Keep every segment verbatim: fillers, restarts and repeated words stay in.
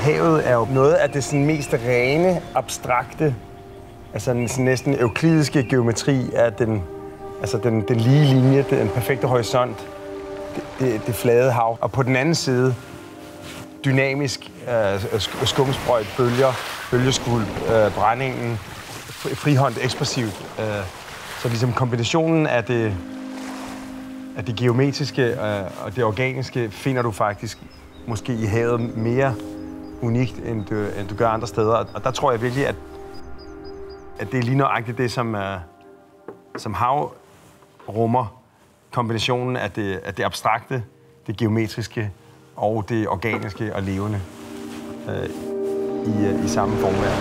Havet er jo noget af det sådan mest rene, abstrakte, altså den sådan næsten euklidiske geometri af den, altså den, den lige linje, den perfekte horisont, det, det, det flade hav. Og på den anden side, dynamisk, øh, skumsprøjt, bølger, bølgeskvulp, øh, brændingen, frihåndt, ekspressivt. Øh, så ligesom kombinationen af det, af det geometriske øh, og det organiske finder du faktisk måske i havet mere unikt, end du, end du gør andre steder. Og der tror jeg virkelig, at, at det er lige nøjagtigt det, som, uh, som hav rummer. Kombinationen af det, af det abstrakte, det geometriske og det organiske og levende uh, i, uh, i samme formværk.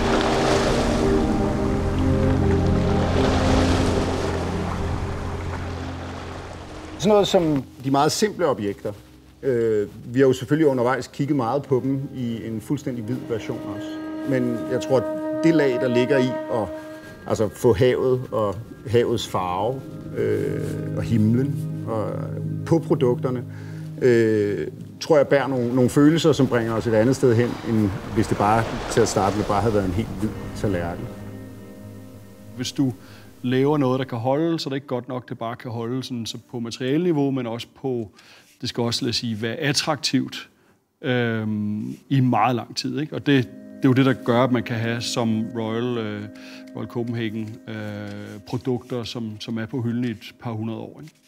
Sådan noget som de meget simple objekter. Øh, vi har jo selvfølgelig undervejs kigget meget på dem i en fuldstændig hvid version også. Men jeg tror, at det lag, der ligger i at altså, få havet og havets farve øh, og himlen og, på produkterne, øh, tror jeg bærer nogle, nogle følelser, som bringer os et andet sted hen, end hvis det bare til at starte med bare havde været en helt hvid tallerken. Hvis du laver noget, der kan holde, så er det ikke godt nok, det bare kan holde sådan, så på materialeniveau, men også på, det skal også lad os sige, være attraktivt øhm, i meget lang tid. Ikke? Og det, det er jo det, der gør, at man kan have som Royal, øh, Royal Copenhagen øh, produkter, som, som er på hylden i et par hundrede år. Ikke?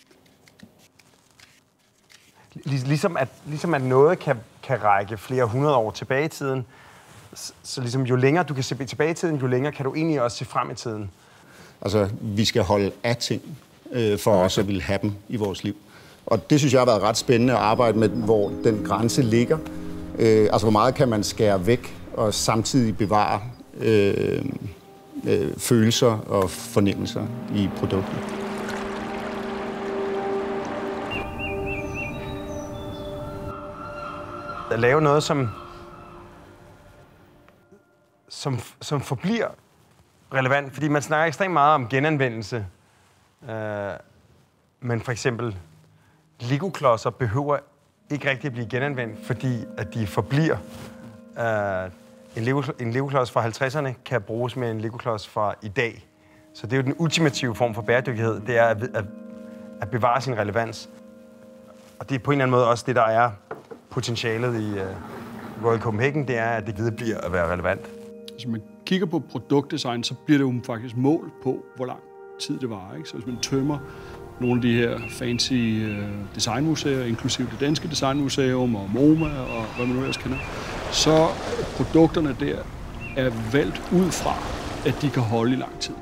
Ligesom at, ligesom at noget kan, kan række flere hundrede år tilbage i tiden, så, så ligesom jo længere du kan se tilbage i tiden, jo længere kan du egentlig også se frem i tiden. Altså, vi skal holde af ting øh, for os at ville have dem i vores liv. Og det synes jeg har været ret spændende at arbejde med, hvor den grænse ligger. Øh, altså, hvor meget kan man skære væk og samtidig bevare øh, øh, følelser og fornemmelser i produktet. At lave noget, som, som, som forbliver relevant, fordi man snakker ekstremt meget om genanvendelse. Øh, men for eksempel, Lego-klodser behøver ikke rigtig at blive genanvendt, fordi at de forbliver. Øh, en, Lego, en Lego-klods fra halvtredserne kan bruges med en Lego-klods fra i dag. Så det er jo den ultimative form for bæredygtighed, det er at, at, at bevare sin relevans. Og det er på en eller anden måde også det, der er potentialet i uh, Royal Copenhagen, det er, at det vedbliver at være relevant. Hvis man kigger på produktdesign, så bliver det jo faktisk mål på, hvor lang tid det varer. Ikke? Så hvis man tømmer nogle af de her fancy uh, designmuseer, inklusive det danske designmuseum og MoMA og hvad man nu ellers kender, så produkterne der er valgt ud fra, at de kan holde i lang tid.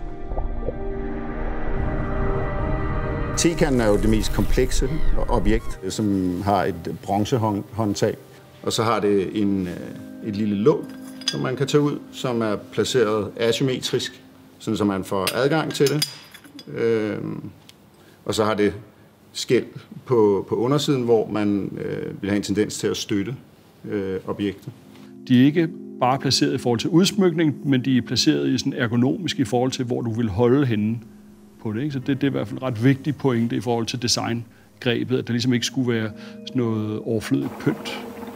Tekanden er jo det mest komplekse objekt, som har et bronzehåndtag. Og så har det en, et lille låg, som man kan tage ud, som er placeret asymmetrisk, sådan så man får adgang til det. Øhm, og så har det skæl på, på undersiden, hvor man øh, vil have en tendens til at støtte øh, objektet. De er ikke bare placeret i forhold til udsmykning, men de er placeret i sådan ergonomisk i forhold til, hvor du vil holde henne på det. Ikke? Så det, det er i hvert fald en ret vigtig pointe i forhold til designgrebet, at der ligesom ikke skulle være sådan noget overflødigt pynt.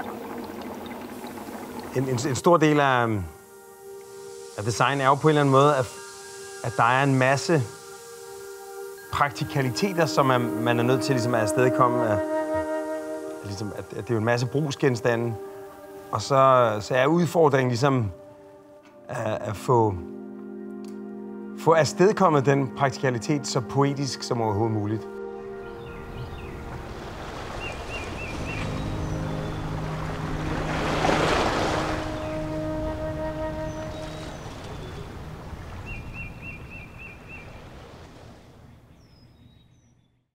En, en, en stor del af, af design er jo på en eller anden måde, at, at der er en masse praktikaliteter, som er, man er nødt til ligesom, at afstedkomme. At, ligesom, at, at det er jo en masse brugsgenstande. Og så, så er udfordringen ligesom at, at få, få afstedkommet den praktikalitet så poetisk som overhovedet muligt.